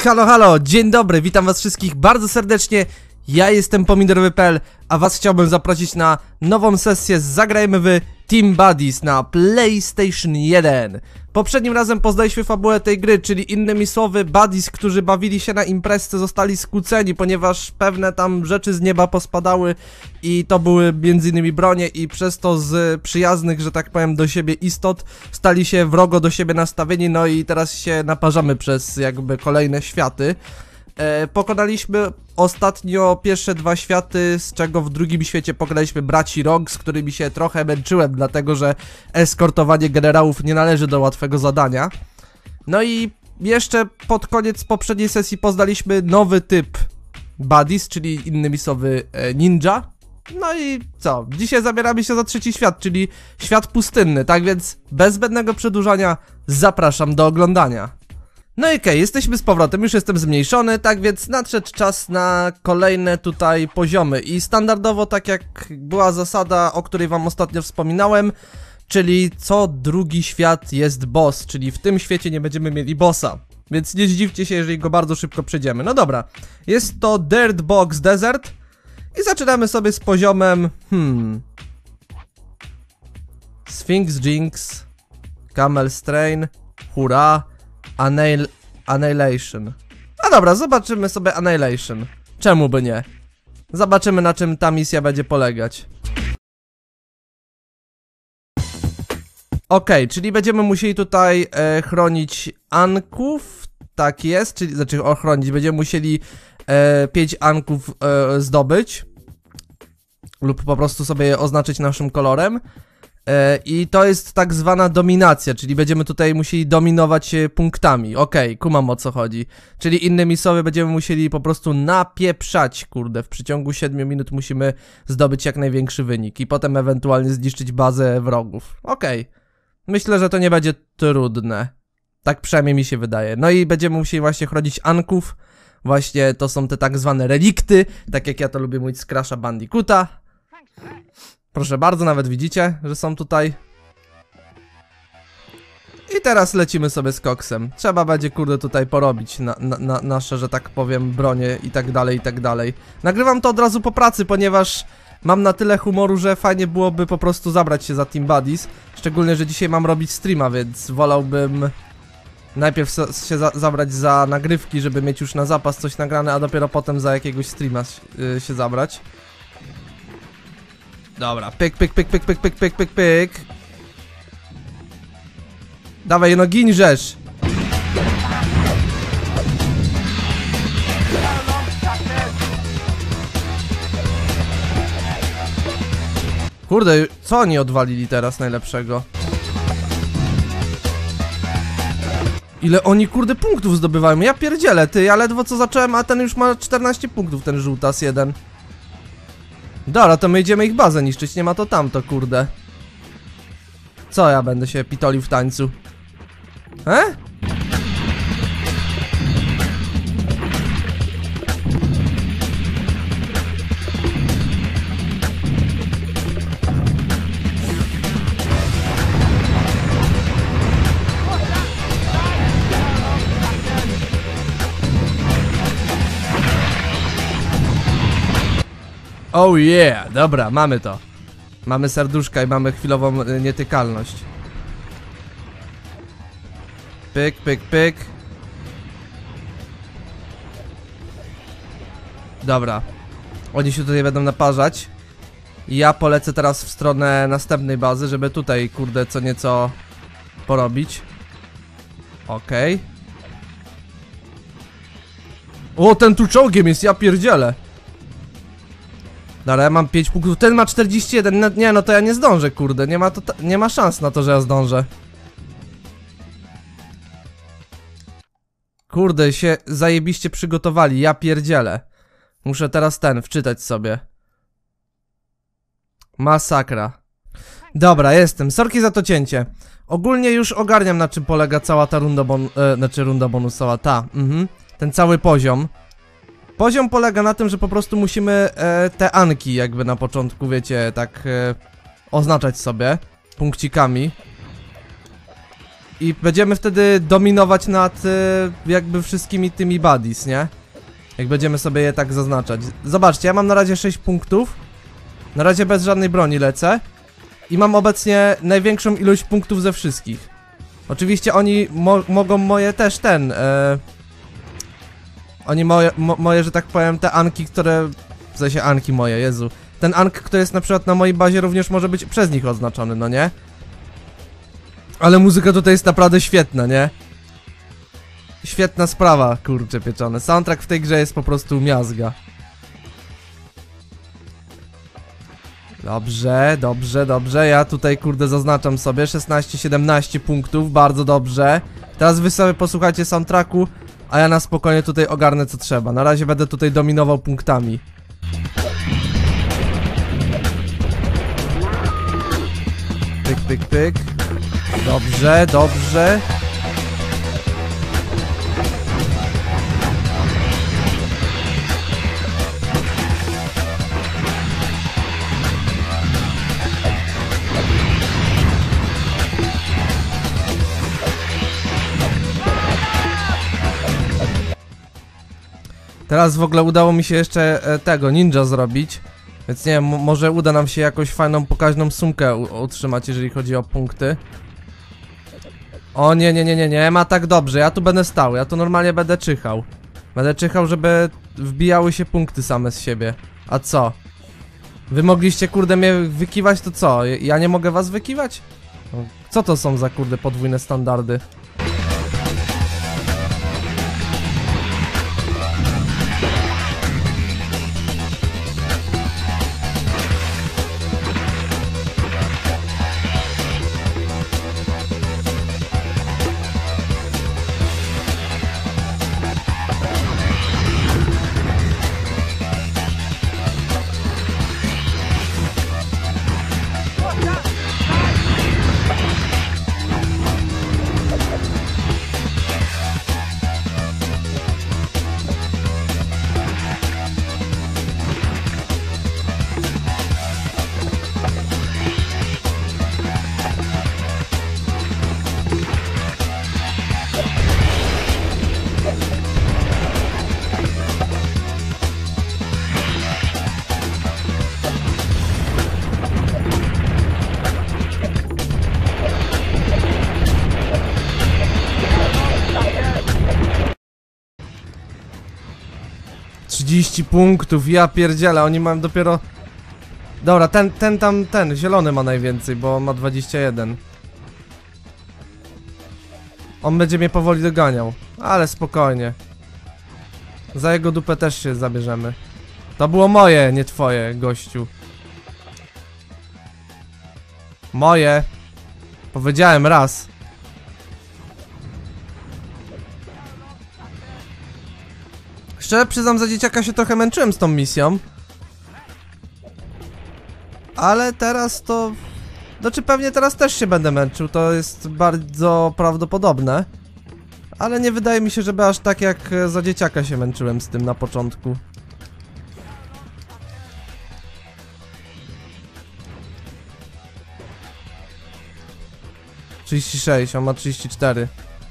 Halo, halo, dzień dobry, witam was wszystkich bardzo serdecznie. Ja jestem Pomidorowy.pl, a was chciałbym zaprosić na nową sesję z Zagrajmy w Team Buddies na PlayStation 1. Poprzednim razem poznaliśmy fabułę tej gry, czyli innymi słowy buddies, którzy bawili się na imprezce, zostali skłóceni, ponieważ pewne tam rzeczy z nieba pospadały i to były m.in. bronie i przez to z przyjaznych, że tak powiem, do siebie istot stali się wrogo do siebie nastawieni, no i teraz się naparzamy przez jakby kolejne światy. Pokonaliśmy ostatnio pierwsze dwa światy, z czego w drugim świecie pokonaliśmy braci Rogue, z którymi się trochę męczyłem, dlatego że eskortowanie generałów nie należy do łatwego zadania. No i jeszcze pod koniec poprzedniej sesji poznaliśmy nowy typ buddies, czyli innymi słowy ninja. No i co? Dzisiaj zabieramy się za trzeci świat, czyli świat pustynny, tak więc bez zbędnego przedłużania zapraszam do oglądania. No i okej, jesteśmy z powrotem, już jestem zmniejszony, tak więc nadszedł czas na kolejne tutaj poziomy. I standardowo, tak jak była zasada, o której wam ostatnio wspominałem, czyli co drugi świat jest boss, czyli w tym świecie nie będziemy mieli bossa. Więc nie zdziwcie się, jeżeli go bardzo szybko przejdziemy. No dobra, jest to Dirt Box Desert i zaczynamy sobie z poziomem, Sphinx Jinx, Camel Strain, Hurra, Annihilation. No dobra, zobaczymy sobie Annihilation. Czemu by nie? Zobaczymy, na czym ta misja będzie polegać. Okej, czyli będziemy musieli tutaj chronić Anków. Tak jest, czyli znaczy ochronić. Będziemy musieli 5 Anków zdobyć. Lub po prostu sobie je oznaczyć naszym kolorem. I to jest tak zwana dominacja, czyli będziemy tutaj musieli dominować punktami. Okej, kumam, o co chodzi. Czyli innymi słowy będziemy musieli po prostu napieprzać, kurde, w przeciągu 7 minut musimy zdobyć jak największy wynik i potem ewentualnie zniszczyć bazę wrogów. Okej, myślę, że to nie będzie trudne. Tak przynajmniej mi się wydaje. No i będziemy musieli właśnie chronić Anków. Właśnie to są te tak zwane relikty, tak jak ja to lubię mówić z Crasha Bandicoota. Proszę bardzo, nawet widzicie, że są tutaj. I teraz lecimy sobie z koksem. Trzeba będzie, kurde, tutaj porobić nasze, że tak powiem, bronie i tak dalej, i tak dalej. Nagrywam to od razu po pracy, ponieważ mam na tyle humoru, że fajnie byłoby po prostu zabrać się za Team Buddies. Szczególnie, że dzisiaj mam robić streama, więc wolałbym najpierw się zabrać za nagrywki, żeby mieć już na zapas coś nagrane, a dopiero potem za jakiegoś streama się zabrać. Dobra, pyk, pyk, pyk, pyk, pyk, pyk, pyk, pyk, pyk. Dawaj, no gin rzesz. Kurde, co oni odwalili teraz najlepszego? Ile oni, kurde, punktów zdobywają? Ja pierdzielę, ty, ja ledwo co zacząłem, a ten już ma 14 punktów, ten żółtas jeden. Dobra, to my idziemy ich bazę niszczyć, nie ma to tamto, kurde. Co ja będę się pitolił w tańcu? Oh yeah, dobra, mamy to. Mamy serduszka i mamy chwilową nietykalność. Pyk, pyk, pyk. Dobra. Oni się tutaj będą naparzać. I ja polecę teraz w stronę następnej bazy, żeby tutaj, kurde, co nieco porobić. Okej. O, ten tu czołgiem jest, ja pierdzielę. Dobra, ja mam 5 punktów, ten ma 41, no, nie, no to ja nie zdążę, kurde, nie ma szans na to, że ja zdążę. Kurde, się zajebiście przygotowali, ja pierdzielę. Muszę teraz wczytać sobie. Masakra. Dobra, jestem, sorki za to cięcie. Ogólnie już ogarniam, na czym polega cała ta runda bonusowa, ten cały poziom. Poziom polega na tym, że po prostu musimy te Anki jakby na początku, wiecie, tak oznaczać sobie punkcikami. I będziemy wtedy dominować nad jakby wszystkimi tymi buddies, nie? Jak będziemy sobie je tak zaznaczać. Zobaczcie, ja mam na razie 6 punktów. Na razie bez żadnej broni lecę. I mam obecnie największą ilość punktów ze wszystkich. Oczywiście oni mogą moje też oni moje, że tak powiem, te anki, które... W sensie anki moje, Jezu. Ten ank, który jest na przykład na mojej bazie, również może być przez nich oznaczony, no nie? Ale muzyka tutaj jest naprawdę świetna, nie? Świetna sprawa, kurczę pieczone. Soundtrack w tej grze jest po prostu miazga. Dobrze, dobrze, dobrze. Ja tutaj, kurde, zaznaczam sobie 16-17 punktów, bardzo dobrze. Teraz wy sobie posłuchajcie soundtracku, a ja na spokojnie tutaj ogarnę co trzeba. Na razie będę tutaj dominował punktami. Pyk, pyk, pyk. Dobrze, dobrze. Teraz w ogóle udało mi się jeszcze tego ninja zrobić. Więc nie wiem, może uda nam się jakąś fajną, pokaźną sumkę utrzymać, jeżeli chodzi o punkty. O nie ma tak dobrze, ja tu będę stał, ja tu normalnie będę czyhał. Będę czyhał, żeby wbijały się punkty same z siebie. A co? Wy mogliście, kurde, mnie wykiwać, to co? Ja nie mogę was wykiwać? Co to są za, kurde, podwójne standardy? Punktów, ja pierdzielę, oni mają dopiero... Dobra, ten zielony ma najwięcej, bo ma 21. On będzie mnie powoli doganiał, ale spokojnie. Za jego dupę też się zabierzemy. To było moje, nie twoje, gościu. Moje. Powiedziałem raz. Szczerze przyznam, za dzieciaka się trochę męczyłem z tą misją. Ale teraz to... Znaczy pewnie teraz też się będę męczył, to jest bardzo prawdopodobne. Ale nie wydaje mi się, żeby aż tak jak za dzieciaka się męczyłem z tym na początku. ...36, on ma 34.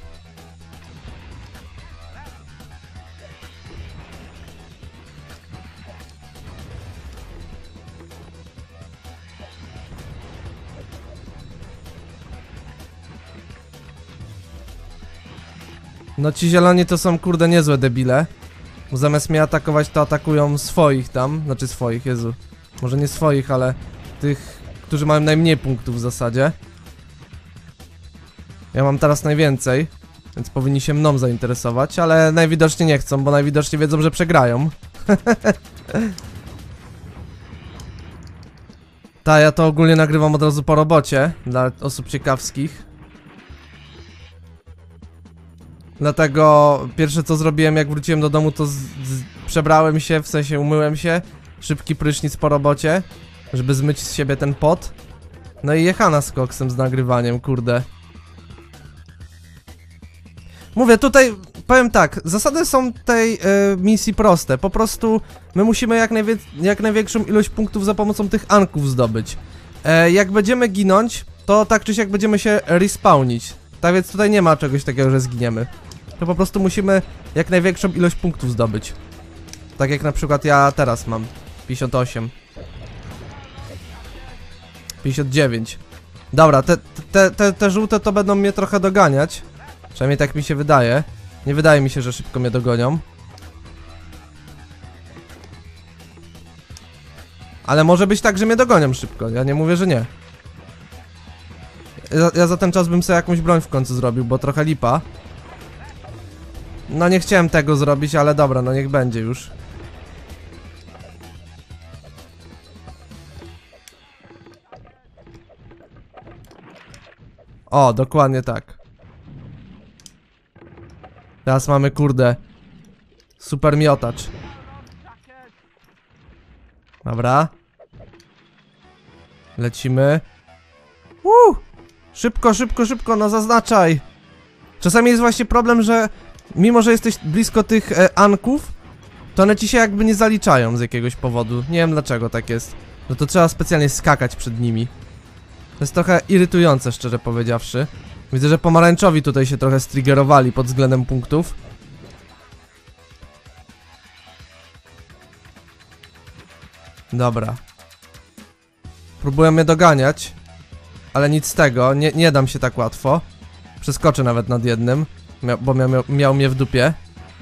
No ci zieloni to są, kurde, niezłe debile. Bo zamiast mnie atakować, to atakują swoich tam. Znaczy swoich, Jezu. Może nie swoich, ale tych, którzy mają najmniej punktów w zasadzie. Ja mam teraz najwięcej, więc powinni się mną zainteresować, ale najwidoczniej nie chcą, bo najwidoczniej wiedzą, że przegrają. Ta, ja to ogólnie nagrywam od razu po robocie, dla osób ciekawskich. Dlatego pierwsze co zrobiłem, jak wróciłem do domu, to przebrałem się, w sensie umyłem się. Szybki prysznic po robocie, żeby zmyć z siebie ten pot. No i jechana z koksem, z nagrywaniem, kurde. Mówię, tutaj powiem tak, zasady są tej misji proste. Po prostu my musimy jak największą ilość punktów za pomocą tych anków zdobyć. Jak będziemy ginąć, to tak czy siak będziemy się respawnić. Tak więc tutaj nie ma czegoś takiego, że zginiemy. To po prostu musimy jak największą ilość punktów zdobyć. Tak jak na przykład ja teraz mam 58 59. Dobra, te żółte to będą mnie trochę doganiać. Przynajmniej tak mi się wydaje. Nie wydaje mi się, że szybko mnie dogonią. Ale może być tak, że mnie dogonią szybko. Ja nie mówię, że nie. Ja za ten czas bym sobie jakąś broń w końcu zrobił, bo trochę lipa. No nie chciałem tego zrobić, ale dobra, no niech będzie już. O, dokładnie tak. Teraz mamy, kurde, super miotacz. Dobra. Lecimy. Szybko, szybko, szybko, no zaznaczaj. Czasami jest właśnie problem, że mimo, że jesteś blisko tych anków, to one ci się jakby nie zaliczają z jakiegoś powodu. Nie wiem dlaczego tak jest. No to trzeba specjalnie skakać przed nimi. To jest trochę irytujące, szczerze powiedziawszy. Widzę, że pomarańczowi tutaj się trochę striggerowali pod względem punktów. Dobra. Próbuję mnie doganiać, ale nic z tego, nie dam się tak łatwo. Przeskoczę nawet nad jednym, bo miał mnie w dupie.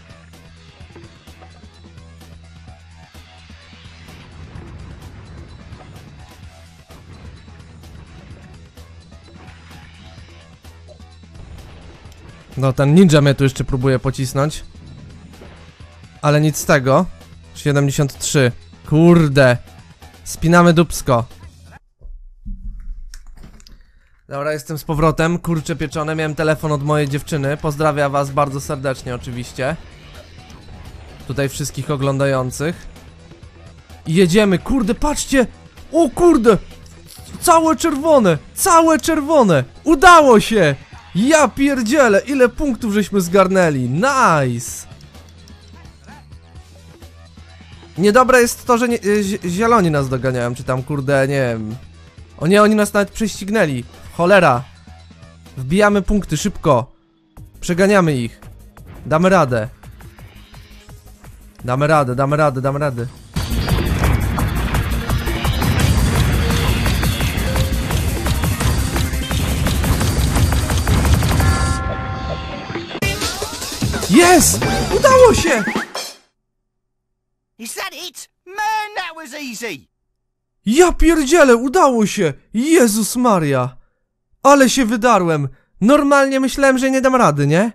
No ten ninja mnie tu jeszcze próbuje pocisnąć. Ale nic z tego. 73. Kurde. Spinamy dupsko. Dobra, jestem z powrotem. Kurcze pieczone. Miałem telefon od mojej dziewczyny. Pozdrawiam was bardzo serdecznie oczywiście. Tutaj wszystkich oglądających. I jedziemy. Kurde, patrzcie. O kurde. Całe czerwone. Całe czerwone. Udało się. Ja pierdzielę. Ile punktów żeśmy zgarnęli. Nice. Niedobre jest to, że zieloni nas doganiają, czy tam kurde, nie wiem. O nie, oni nas nawet prześcignęli. Cholera. Wbijamy punkty, szybko. Przeganiamy ich. Damy radę. Damy radę, damy radę, damy radę. Jest! Udało się! Is that it? Man, that was easy! Ja pierdzielę, udało się! Jezus Maria! Ale się wydarłem! Normalnie myślałem, że nie dam rady, nie?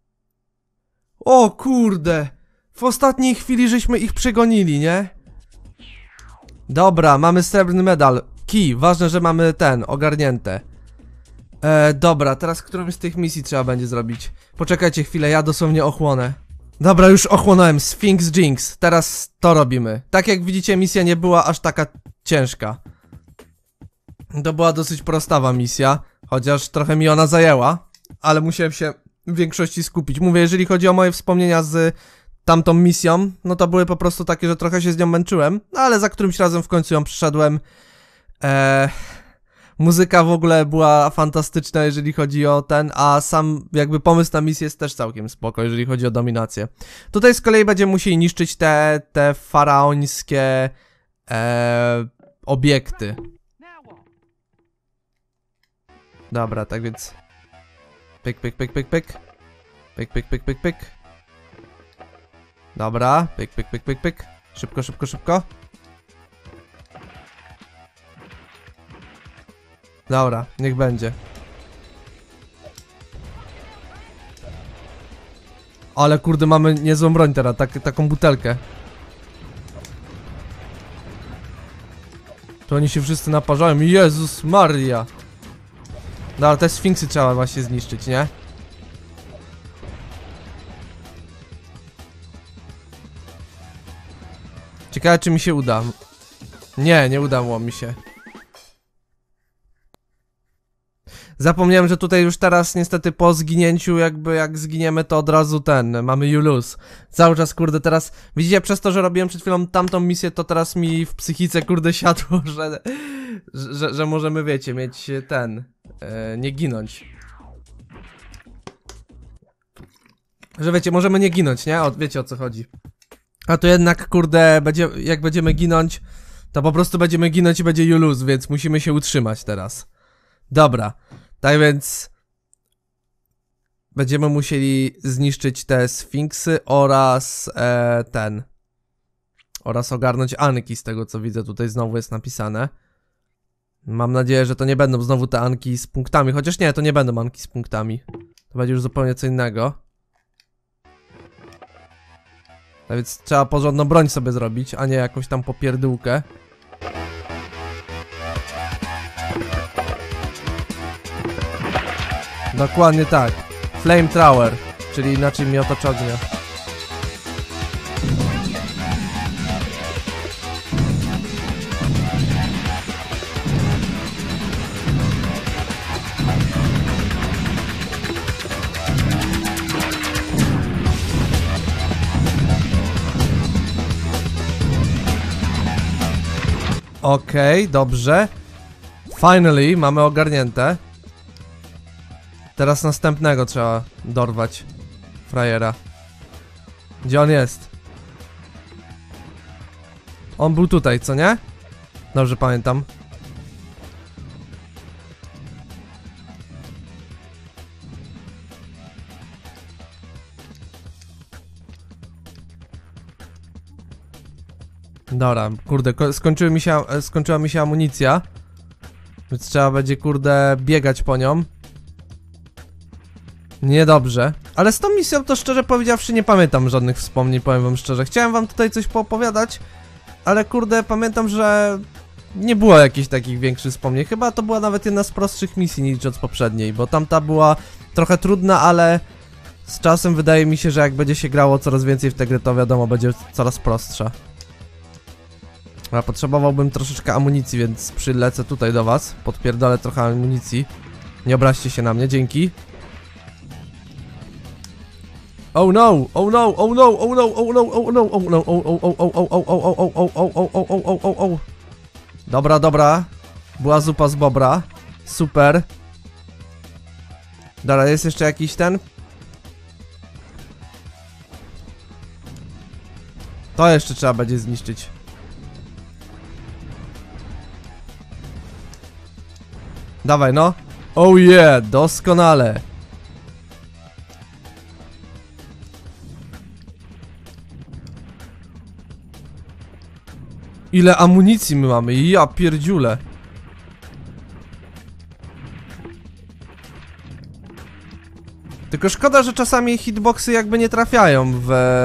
O kurde! W ostatniej chwili żeśmy ich przegonili, nie? Dobra, mamy srebrny medal. Kij, ważne, że mamy ten, ogarnięte. Dobra, teraz którąś z tych misji trzeba będzie zrobić. Poczekajcie chwilę, ja dosłownie ochłonę. Dobra, już ochłonąłem, Sphinx Jinx. Teraz to robimy. Tak jak widzicie, misja nie była aż taka ciężka. To była dosyć prostawa misja, chociaż trochę mi ona zajęła, ale musiałem się w większości skupić. Mówię, jeżeli chodzi o moje wspomnienia z tamtą misją, no to były po prostu takie, że trochę się z nią męczyłem, no ale za którymś razem w końcu ją przeszedłem. Muzyka w ogóle była fantastyczna, jeżeli chodzi o ten, a sam jakby pomysł na misję jest też całkiem spoko, jeżeli chodzi o dominację. Tutaj z kolei będziemy musieli niszczyć te faraońskie obiekty. Dobra, tak więc pyk, pyk, pyk, pyk, pyk. Pyk, pyk, pyk, pyk, pyk. Dobra, pyk, pyk, pyk, pyk, pyk. Szybko, szybko, szybko. Dobra, niech będzie. Ale kurde, mamy niezłą broń teraz, taką butelkę. To oni się wszyscy naparzają. Jezus Maria. Dobra, te sfinksy trzeba właśnie zniszczyć, nie? Ciekawe, czy mi się uda. Nie udało mi się. Zapomniałem, że tutaj już teraz niestety po zginięciu, jakby jak zginiemy, to od razu mamy you lose. Cały czas kurde teraz, widzicie, przez to, że robiłem przed chwilą tamtą misję, to teraz mi w psychice kurde siadło, że możemy, wiecie, mieć nie ginąć. Że wiecie, możemy nie ginąć, nie? Wiecie o co chodzi. A to jednak, kurde, jak będziemy ginąć, to po prostu będziemy ginąć i będzie you lose, więc musimy się utrzymać teraz. Dobra, tak więc będziemy musieli zniszczyć te sfinksy oraz oraz ogarnąć Anki, z tego co widzę, tutaj znowu jest napisane. Mam nadzieję, że to nie będą znowu te Anki z punktami, chociaż nie, to nie będą Anki z punktami. To będzie już zupełnie co innego. Tak więc trzeba porządną broń sobie zrobić, a nie jakąś tam popierdółkę. Dokładnie tak. Flamethrower, czyli inaczej miotacz ognia. Okej, dobrze. Finally, mamy ogarnięte. Teraz następnego trzeba dorwać. Frajera. Gdzie on jest? On był tutaj, co nie? Dobrze pamiętam. Dobra, kurde, skończyła mi się amunicja. Więc trzeba będzie, kurde, biegać po nią. Niedobrze. Ale z tą misją to szczerze powiedziawszy nie pamiętam żadnych wspomnień, powiem wam szczerze. Chciałem wam tutaj coś poopowiadać, ale kurde, pamiętam, że nie było jakichś takich większych wspomnień. Chyba to była nawet jedna z prostszych misji, nie licząc poprzedniej, bo tamta była trochę trudna, ale z czasem wydaje mi się, że jak będzie się grało coraz więcej w tę grę, to wiadomo, będzie coraz prostsza. A potrzebowałbym troszeczkę amunicji, więc przylecę tutaj do was. Podpierdolę trochę amunicji. Nie obraźcie się na mnie, dzięki. Oh no, oh no, oh no, oh no, oh no, oh no, oh no, oh oh oh oh oh oh oh oh oh oh oh oh oh oh. Dobra, dobra. Była zupa z bobra. Super. Dobra, jest jeszcze jakiś ten. To jeszcze trzeba będzie zniszczyć. Dawaj no. Oh yeah, doskonale. Ile amunicji my mamy? Ja pierdziule. Tylko szkoda, że czasami hitboxy jakby nie trafiają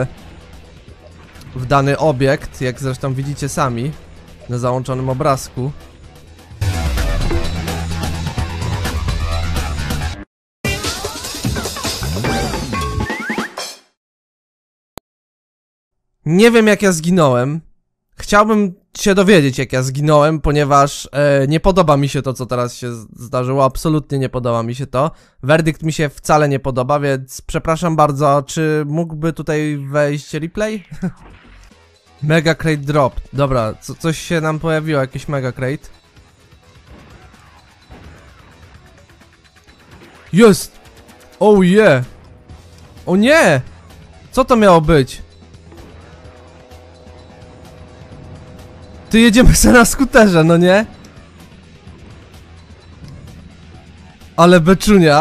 w dany obiekt, jak zresztą widzicie sami na załączonym obrazku. Nie wiem jak ja zginąłem. Chciałbym się dowiedzieć jak ja zginąłem, ponieważ nie podoba mi się to co teraz się zdarzyło, absolutnie nie podoba mi się to. Werdykt mi się wcale nie podoba, więc przepraszam bardzo, czy mógłby tutaj wejść replay? Mega crate drop, dobra, coś się nam pojawiło, jakiś mega crate. Jest! Oh yeah! O nie! Co to miało być? Ty jedziemy sobie na skuterze, no nie? Ale beczunia.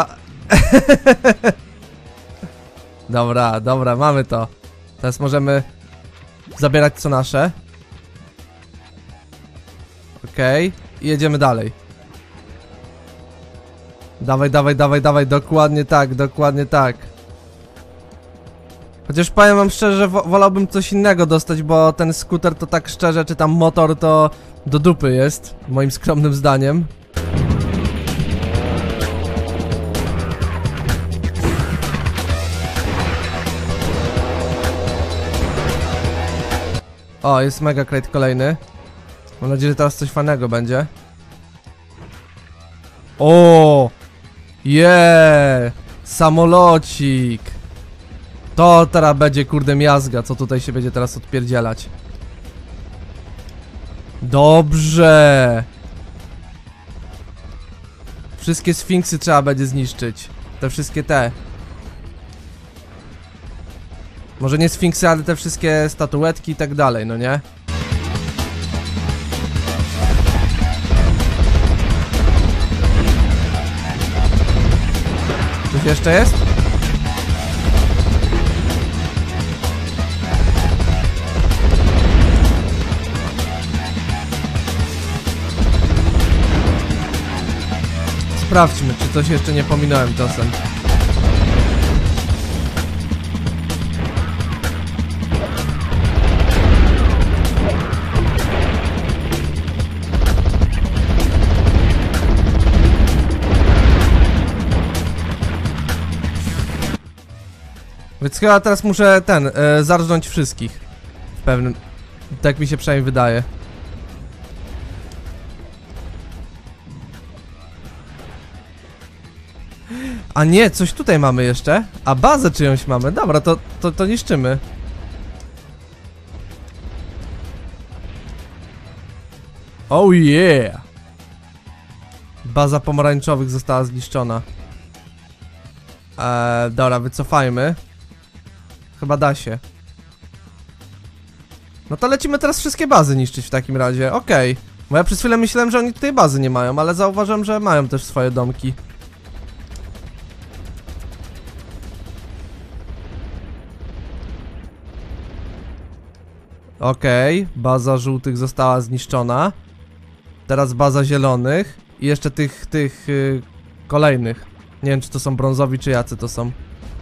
Dobra, dobra, mamy to. Teraz możemy zabierać co nasze. Okej, i jedziemy dalej. Dawaj, dawaj, dawaj, dawaj, dokładnie tak, dokładnie tak. Chociaż powiem wam szczerze, że wolałbym coś innego dostać, bo ten skuter to tak szczerze, czy tam motor to do dupy jest, moim skromnym zdaniem. O, jest mega crate kolejny. Mam nadzieję, że teraz coś fajnego będzie. O! Yeah! Samolocik! To teraz będzie kurde miazga, co tutaj się będzie teraz odpierdzielać. Dobrze! Wszystkie sfinksy trzeba będzie zniszczyć. Te wszystkie te. Może nie sfinksy, ale te wszystkie statuetki i tak dalej, no nie? Coś jeszcze jest? Sprawdźmy, czy coś jeszcze nie pominąłem czasem. Więc chyba teraz muszę zarżnąć wszystkich. W pewnym... Tak mi się przynajmniej wydaje. A nie, coś tutaj mamy jeszcze. A bazę czyjąś mamy. Dobra, to niszczymy. Oh yeah! Baza pomarańczowych została zniszczona. Dobra, wycofajmy. Chyba da się. No to lecimy teraz wszystkie bazy niszczyć w takim razie, okej. Bo ja przez chwilę myślałem, że oni tutaj bazy nie mają, ale zauważyłem, że mają też swoje domki. Okej, baza żółtych została zniszczona. Teraz baza zielonych. I jeszcze tych kolejnych. Nie wiem, czy to są brązowi, czy jacy to są.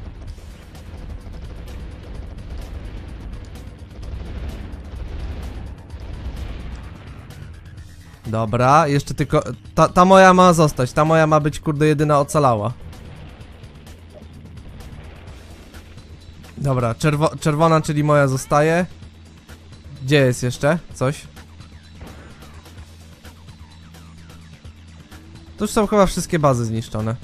Dobra, jeszcze tylko... Ta moja ma zostać, ta moja ma być, kurde, jedyna ocalała. Dobra, czerwona, czyli moja zostaje. Gdzie jest jeszcze coś? To już są chyba wszystkie bazy zniszczone.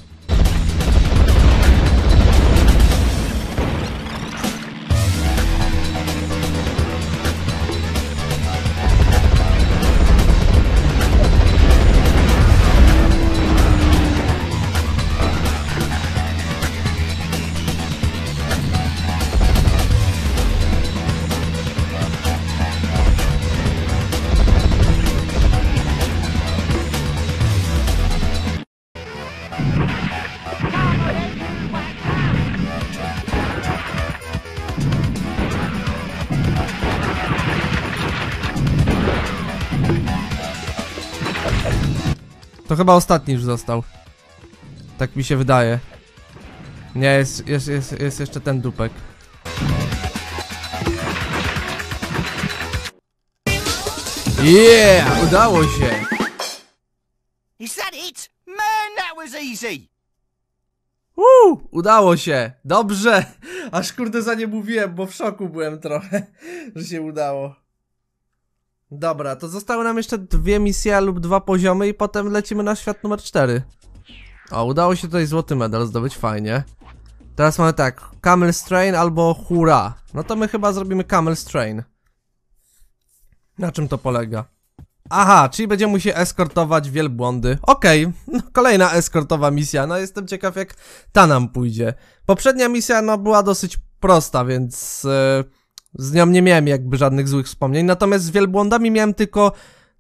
To chyba ostatni już został. Tak mi się wydaje. Nie, jest jeszcze ten dupek. Yeah! Udało się! Is that it? Man, that was easy. Udało się! Dobrze! Aż kurde za nie mówiłem, bo w szoku byłem trochę, że się udało. Dobra, to zostały nam jeszcze 2 misje lub 2 poziomy i potem lecimy na świat numer 4. O, udało się tutaj złoty medal zdobyć, fajnie. Teraz mamy tak, Camel Strain albo Hurra. No to my chyba zrobimy Camel Strain. Na czym to polega? Aha, czyli będziemy musieli eskortować wielbłądy. Okej, no, kolejna eskortowa misja. No jestem ciekaw, jak ta nam pójdzie. Poprzednia misja no była dosyć prosta, więc z nią nie miałem jakby żadnych złych wspomnień. Natomiast z wielbłądami miałem tylko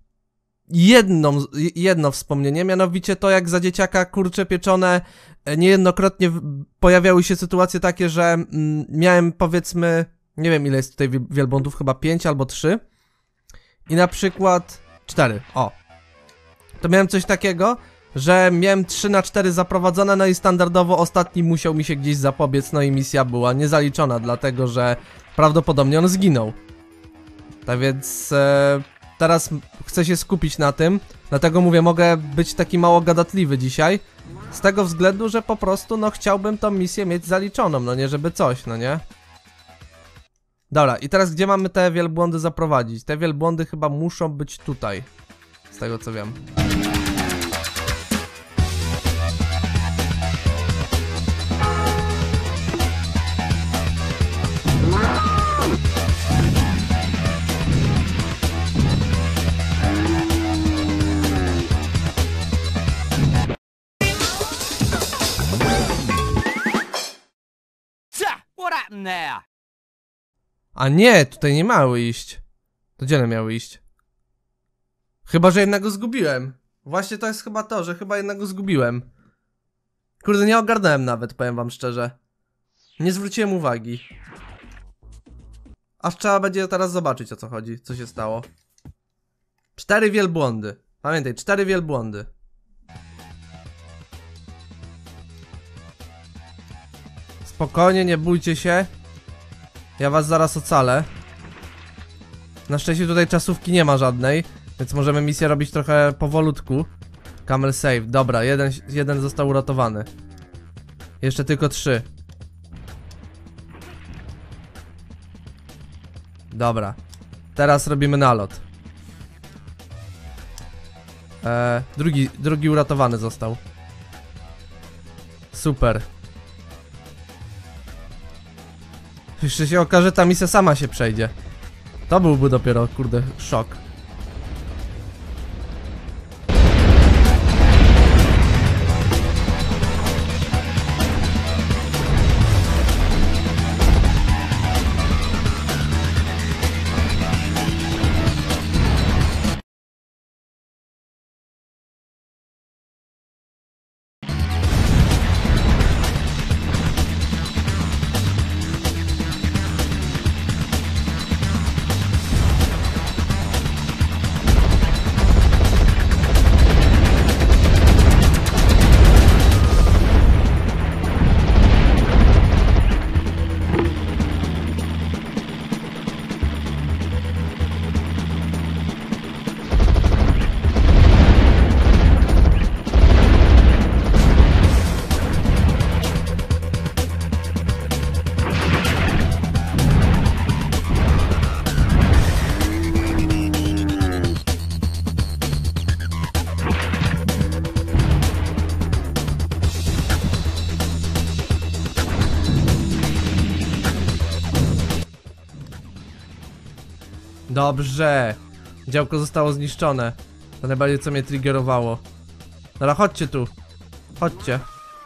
jedno wspomnienie, mianowicie to, jak za dzieciaka kurcze pieczone niejednokrotnie pojawiały się sytuacje takie, że miałem, powiedzmy, nie wiem ile jest tutaj wielbłądów, chyba 5 albo 3 i na przykład 4, o, to miałem coś takiego, że miałem 3 na 4 zaprowadzone, no i standardowo ostatni musiał mi się gdzieś zapobiec, no i misja była niezaliczona, dlatego że prawdopodobnie on zginął. Tak więc teraz chcę się skupić na tym, dlatego mówię, mogę być taki mało gadatliwy dzisiaj, z tego względu, że po prostu no chciałbym tą misję mieć zaliczoną, no nie żeby coś, no nie? Dobra, i teraz gdzie mamy te wielbłądy zaprowadzić? Te wielbłądy chyba muszą być tutaj, z tego co wiem. What happened there? A nie, tutaj nie miały iść. To gdzie one miały iść? Chyba, że jednego zgubiłem. Właśnie to jest chyba to, że chyba jednego zgubiłem. Kurde, nie ogarnąłem nawet, powiem wam szczerze. Nie zwróciłem uwagi. Aż trzeba będzie teraz zobaczyć, o co chodzi, co się stało. 4 wielbłądy. Pamiętaj, 4 wielbłądy. Spokojnie, nie bójcie się. Ja was zaraz ocalę. Na szczęście tutaj czasówki nie ma żadnej, więc możemy misję robić trochę powolutku. Camel save, dobra, jeden został uratowany. Jeszcze tylko 3. Dobra, teraz robimy nalot. Drugi uratowany został. Super. Jeszcze się okaże, ta misja sama się przejdzie. To byłby dopiero, kurde, szok. Dobrze. Działko zostało zniszczone. To najbardziej co mnie triggerowało. Dobra, chodźcie tu. Chodźcie.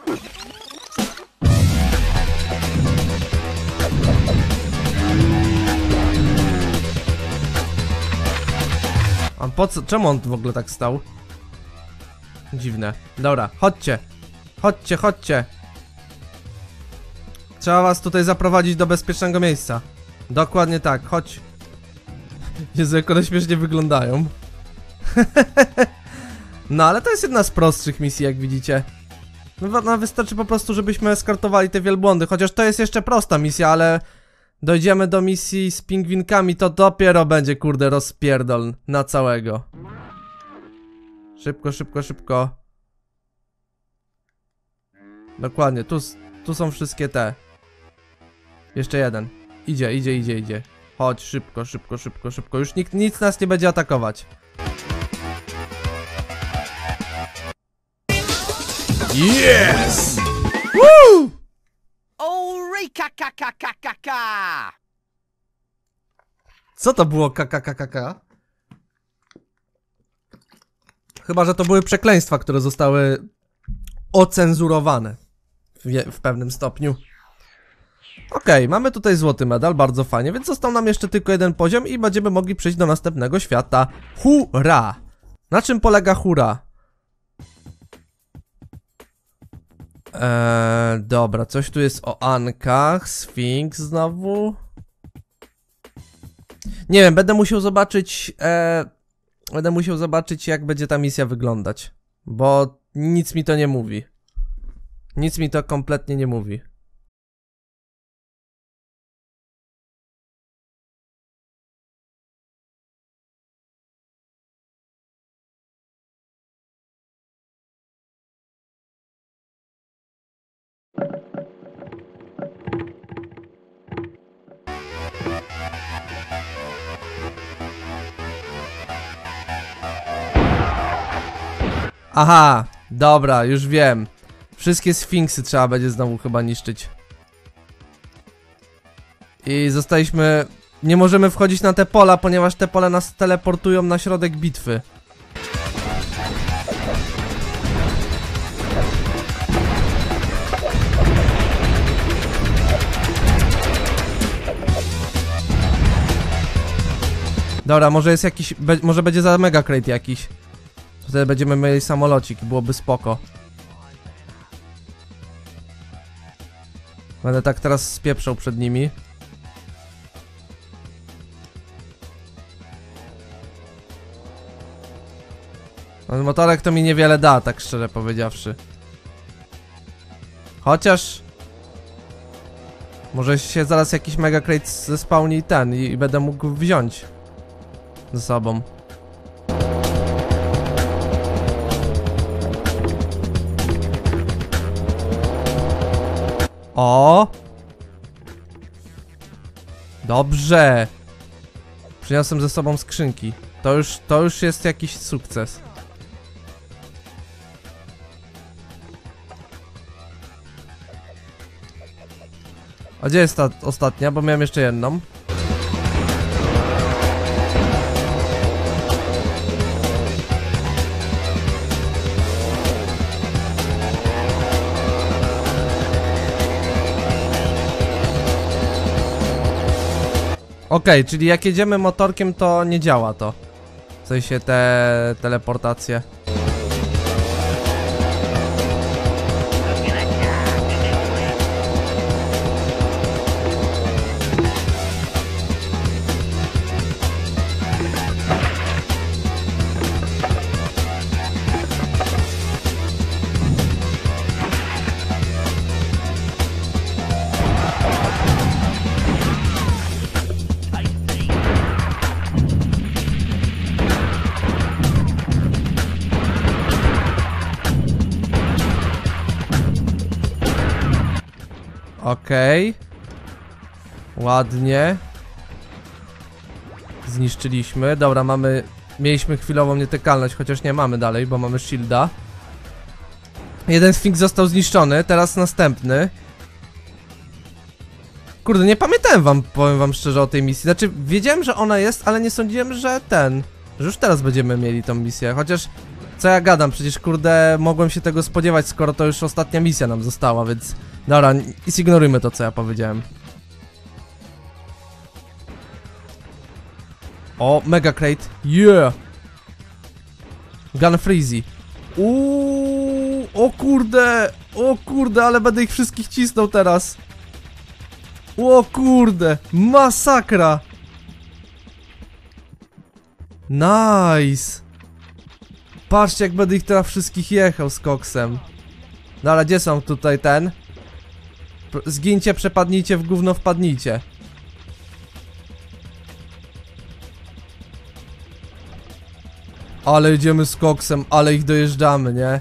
A po co? Czemu on w ogóle tak stał? Dziwne. Dobra, chodźcie. Chodźcie, chodźcie. Trzeba was tutaj zaprowadzić do bezpiecznego miejsca. Dokładnie tak, chodź. Jezu, jak one śmiesznie wyglądają. No, ale to jest jedna z prostszych misji, jak widzicie. No, wystarczy po prostu, żebyśmy eskortowali te wielbłądy. Chociaż to jest jeszcze prosta misja, ale dojdziemy do misji z pingwinkami, to dopiero będzie, kurde, rozpierdol na całego. Szybko, szybko, szybko. Dokładnie, tu są wszystkie te. Jeszcze jeden. Idzie. Chodź, szybko, szybko, szybko, szybko. Już nic nas nie będzie atakować. Yes! Woo! Eureka! Co to było KKKKK? Chyba, że to były przekleństwa, które zostały ocenzurowane w pewnym stopniu. Okej, mamy tutaj złoty medal, bardzo fajnie, więc został nam jeszcze tylko jeden poziom i będziemy mogli przejść do następnego świata. Hurra! Na czym polega hurra? Dobra, coś tu jest o Ankach, Sfinks znowu. Nie wiem, będę musiał zobaczyć, jak będzie ta misja wyglądać. Bo nic mi to nie mówi. Nic mi to kompletnie nie mówi. Aha, dobra, już wiem. Wszystkie sfinksy trzeba będzie znowu chyba niszczyć. I zostaliśmy... Nie możemy wchodzić na te pola, ponieważ te pola nas teleportują na środek bitwy. Dobra, może jest jakiś... może będzie za mega crate jakiś. Wtedy będziemy mieli samolocik i byłoby spoko. Będę tak teraz spieprzał przed nimi. Ten motorek to mi niewiele da, tak szczerze powiedziawszy. Chociaż... może się zaraz jakiś mega crate zespawni ten i będę mógł wziąć ze sobą. O! Dobrze! Przyniosłem ze sobą skrzynki. To już jest jakiś sukces. A gdzie jest ta ostatnia? Bo miałem jeszcze jedną. Okej, czyli jak jedziemy motorkiem, to nie działa to. W sensie te teleportacje. Okej. Ładnie. Zniszczyliśmy. Dobra, mieliśmy chwilową nietykalność, chociaż nie mamy dalej, bo mamy shielda. Jeden Sfinks został zniszczony, teraz następny. Kurde, nie pamiętałem powiem wam szczerze o tej misji. Znaczy, wiedziałem, że ona jest, ale nie sądziłem, że że już teraz będziemy mieli tą misję. Chociaż, co ja gadam, przecież kurde, mogłem się tego spodziewać, skoro to już ostatnia misja nam została, więc... Dobra, zignorujmy to, co ja powiedziałem. O, mega crate. Yeah! Gun Freezy. O kurde, ale będę ich wszystkich cisnął teraz. O kurde, masakra. Nice. Patrzcie, jak będę ich teraz wszystkich jechał z koksem. No ale gdzie są tutaj ten? Zgincie, przepadnijcie, w gówno wpadnijcie. Ale idziemy z koksem, ale ich dojeżdżamy, nie?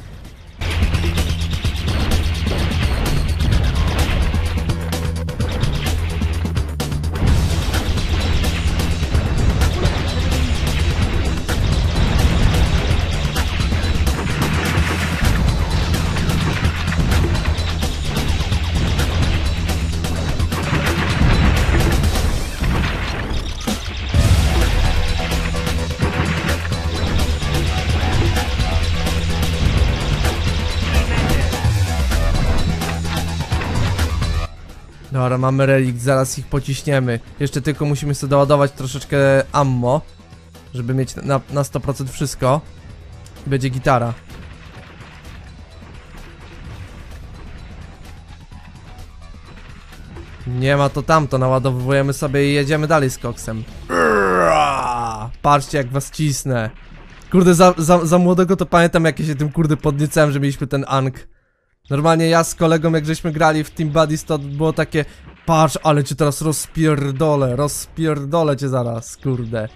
Dobra, mamy relikt, zaraz ich pociśniemy. Jeszcze tylko musimy sobie doładować troszeczkę ammo, żeby mieć na 100% wszystko. I będzie gitara. Nie ma to tamto, naładowujemy sobie i jedziemy dalej z koksem. Patrzcie, jak was cisnę. Kurde, za młodego to pamiętam, jak ja się tym kurde podniecałem, że mieliśmy ten Ankh. Normalnie ja z kolegą, jak żeśmy grali w Team Buddies, to było takie... Patrz, ale cię teraz rozpierdolę cię zaraz, kurde.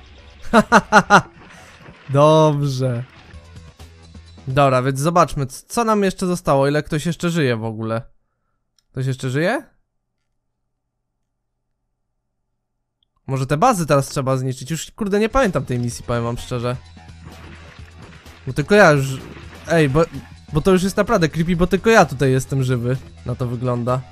Dobrze. Dobra, więc zobaczmy, co nam jeszcze zostało, ile ktoś jeszcze żyje w ogóle. Ktoś jeszcze żyje? Może te bazy teraz trzeba zniszczyć, już kurde nie pamiętam tej misji, powiem wam szczerze. Bo tylko ja już... Ej, bo to już jest naprawdę creepy, bo tylko ja tutaj jestem żywy. Na to wygląda.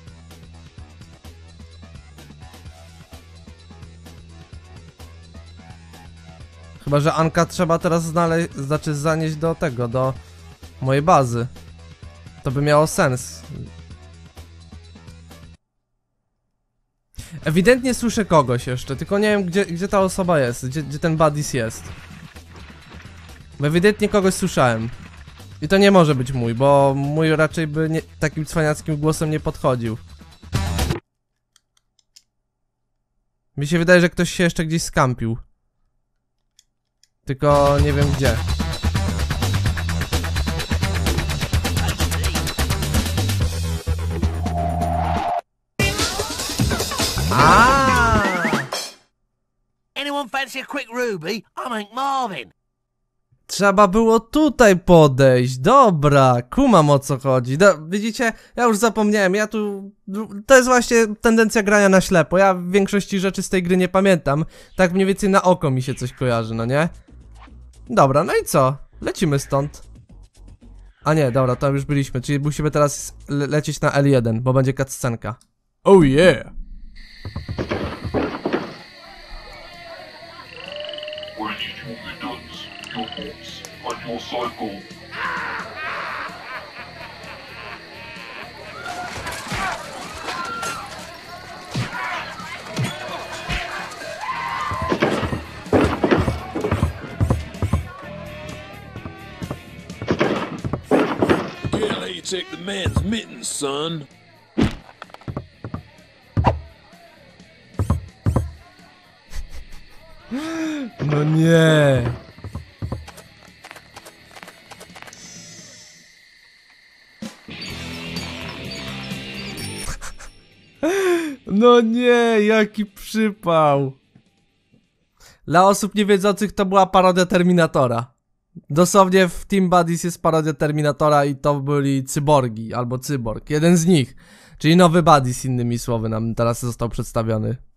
Chyba, że Anka trzeba teraz zanieść do tego, do mojej bazy. To by miało sens. Ewidentnie słyszę kogoś jeszcze, tylko nie wiem gdzie ta osoba jest, gdzie ten Buddies jest. Bo ewidentnie kogoś słyszałem. I to nie może być mój, bo mój raczej by nie, takim cwaniackim głosem nie podchodził. Mi się wydaje, że ktoś się jeszcze gdzieś skampił. Tylko nie wiem gdzie. Anyone fancy a quick ruby? I ain't Marvin. Trzeba było tutaj podejść, dobra, kumam o co chodzi. Widzicie, ja już zapomniałem, to jest właśnie tendencja grania na ślepo, ja w większości rzeczy z tej gry nie pamiętam. Tak mniej więcej na oko mi się coś kojarzy, no nie? Dobra, no i co? Lecimy stąd. A nie, dobra, tam już byliśmy, czyli musimy teraz lecieć na L1, bo będzie cutscenka. Oh yeah! Waiting for the guns, your horse, and your cycle. Yeah, let you take the man's mittens, son. No nie. No nie, jaki przypał. Dla osób niewiedzących to była parodia Terminatora. Dosłownie w Team Buddies jest parodia Terminatora i to byli cyborgi albo cyborg, jeden z nich. Czyli nowy Buddies, innymi słowy, nam teraz został przedstawiony.